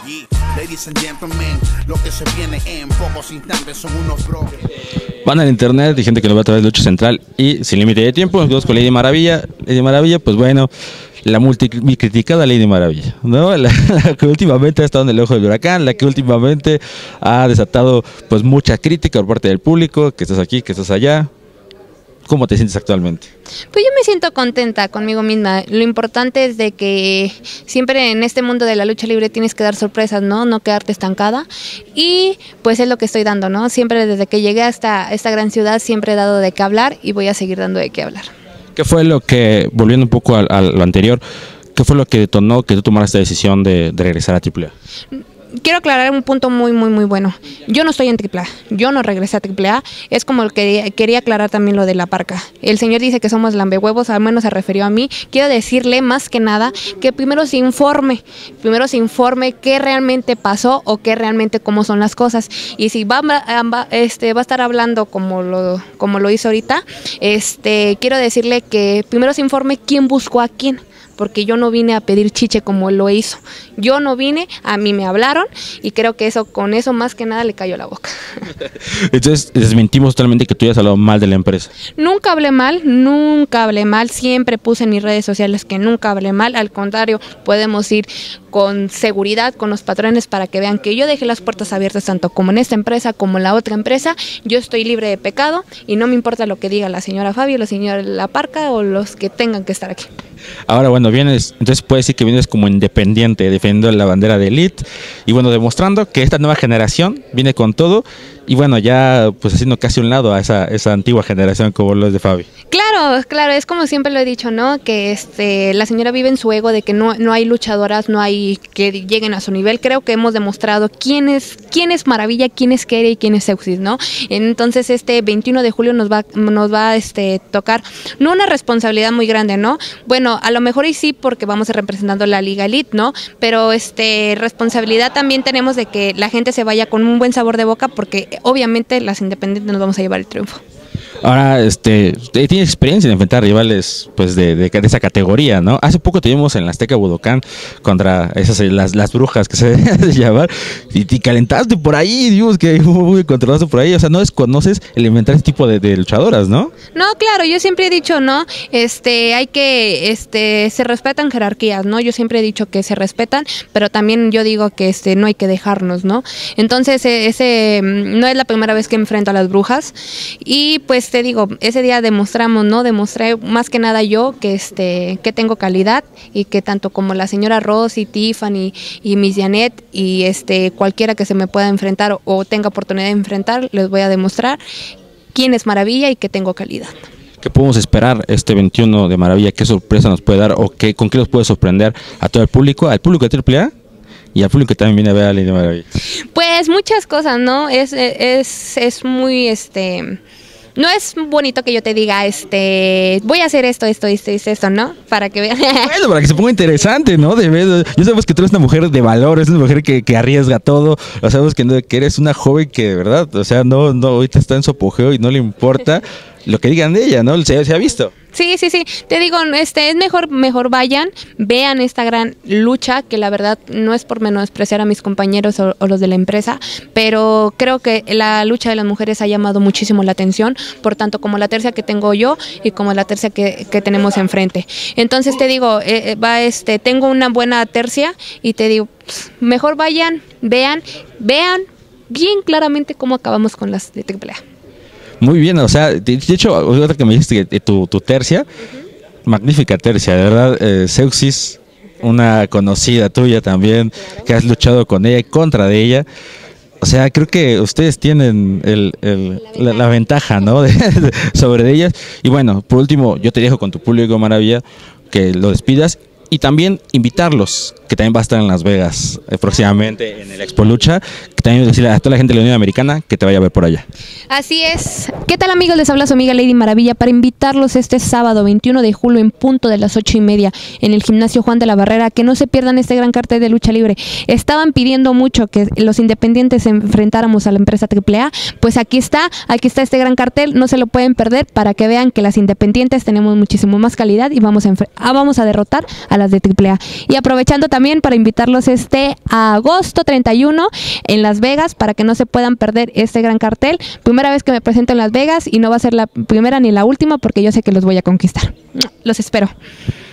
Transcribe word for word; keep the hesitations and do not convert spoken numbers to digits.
Ladies and gentlemen, lo que se viene en pocos instantes son unos bros. Pues yo me siento contenta conmigo misma. Lo importante es de que siempre en este mundo de la lucha libre tienes que dar sorpresas, ¿no? No quedarte estancada. Y pues es lo que estoy dando, ¿no? Siempre desde que llegué a esta, esta gran ciudad siempre he dado de qué hablar y voy a seguir dando de qué hablar. ¿Qué fue lo que, volviendo un poco a, a lo anterior, qué fue lo que detonó que tú tomaras esta decisión de, de regresar a Triple A? Quiero aclarar un punto muy, muy, muy bueno. Yo no estoy en Triple A, yo no regresé a Triple A. Es como lo que quería aclarar también lo de la parca. El señor dice que somos lambehuevos, al menos se refirió a mí. Quiero decirle más que nada que primero se informe, primero se informe qué realmente pasó o qué realmente cómo son las cosas. Y si va, va, este, va a estar hablando como lo, como lo hizo ahorita, este, quiero decirle que primero se informe quién buscó a quién. Porque yo no vine a pedir chiche como él lo hizo. Yo no vine, a mí me hablaron y creo que eso con eso más que nada le cayó la boca. Entonces desmentimos totalmente que tú hayas hablado mal de la empresa. Nunca hablé mal, nunca hablé mal, siempre puse en mis redes sociales que nunca hablé mal, al contrario, podemos ir con seguridad con los patrones para que vean que yo dejé las puertas abiertas tanto como en esta empresa como en la otra empresa. Yo estoy libre de pecado y no me importa lo que diga la señora Fabio, la señora La Parca o los que tengan que estar aquí. Ahora, bueno, vienes, entonces puedes decir que vienes como independiente, defendiendo la bandera de Elite y bueno, demostrando que esta nueva generación viene con todo y bueno, ya pues haciendo casi un lado a esa, esa antigua generación como lo es de Fabi. Claro, claro, es como siempre lo he dicho, ¿no? Que este, la señora vive en su ego de que no, no hay luchadoras, no hay que lleguen a su nivel. Creo que hemos demostrado quién es, quién es Maravilla, quién es Kere y quién es Seuxis, ¿no? Entonces este veintiuno de julio nos va, nos va a este, tocar, no una responsabilidad muy grande, ¿no? Bueno, a lo mejor y sí porque vamos representando la Liga Elite, ¿no? Pero este, responsabilidad también tenemos de que la gente se vaya con un buen sabor de boca porque obviamente las independientes nos vamos a llevar el triunfo. Ahora, este, tienes experiencia en enfrentar rivales pues de, de, de esa categoría, ¿no? Hace poco tuvimos en la Azteca Budokan contra esas las, las brujas que se deben llamar y te calentaste por ahí, digamos que muy controlaste por ahí, o sea, no desconoces el inventar ese tipo de, de luchadoras, ¿no? No, claro, yo siempre he dicho, ¿no? Este, hay que, este, se respetan jerarquías, ¿no? Yo siempre he dicho que se respetan, pero también yo digo que este, no hay que dejarnos, ¿no? Entonces, ese no es la primera vez que enfrento a las brujas y pues te digo, ese día demostramos, ¿no? Demostré más que nada yo que este que tengo calidad y que tanto como la señora Rosy, Tiffany y Miss Janet y este cualquiera que se me pueda enfrentar o, o tenga oportunidad de enfrentar, les voy a demostrar quién es Maravilla y que tengo calidad. ¿Qué podemos esperar este veintiuno de Maravilla? ¿Qué sorpresa nos puede dar o qué, con qué nos puede sorprender a todo el público, al público de Triple A? Y al público que también viene a ver a Lady Maravilla. Pues muchas cosas, ¿no? Es, es, es muy este... No es bonito que yo te diga, este, voy a hacer esto, esto, esto, esto, esto, ¿no? Para que vean. Bueno, para que se ponga interesante, ¿no? De ver, yo sabemos que tú eres una mujer de valor, es una mujer que, que arriesga todo. O sabemos que, no, que eres una joven que de verdad, o sea, no, no, ahorita está en su apogeo y no le importa lo que digan de ella, ¿no? Se, se ha visto. Sí, sí, sí. Te digo, este es mejor, mejor vayan, vean esta gran lucha, que la verdad no es por menospreciar a mis compañeros o, o los de la empresa, pero creo que la lucha de las mujeres ha llamado muchísimo la atención, por tanto como la tercia que tengo yo y como la tercia que, que tenemos enfrente. Entonces te digo, eh, va, este, tengo una buena tercia y te digo, mejor vayan, vean, vean bien claramente cómo acabamos con las de Triple A. Muy bien, o sea, de, de hecho, otra que me dijiste que tu, tu tercia, uh-huh. Magnífica tercia, de verdad, eh, Seuxis, una conocida tuya también, que has luchado con ella y contra de ella. O sea, creo que ustedes tienen el, el, la, la ventaja, ¿no? De, de, sobre ellas. Y bueno, por último, yo te dejo con tu público, Maravilla, que lo despidas. Y también invitarlos, que también va a estar en Las Vegas eh, próximamente en el Expo Lucha, que también decirle a toda la gente de la Unión Americana que te vaya a ver por allá. Así es. ¿Qué tal, amigos? Les habla su amiga Lady Maravilla para invitarlos este sábado veintiuno de julio en punto de las ocho y media en el gimnasio Juan de la Barrera, que no se pierdan este gran cartel de lucha libre. Estaban pidiendo mucho que los independientes se enfrentáramos a la empresa triple A, pues aquí está, aquí está este gran cartel, no se lo pueden perder para que vean que las independientes tenemos muchísimo más calidad y vamos a, ah, vamos a derrotar a las de triple A. Y aprovechando también para invitarlos este agosto treinta y uno en Las Vegas para que no se puedan perder este gran cartel. Primera vez que me presento en Las Vegas y no va a ser la primera ni la última porque yo sé que los voy a conquistar. Los espero.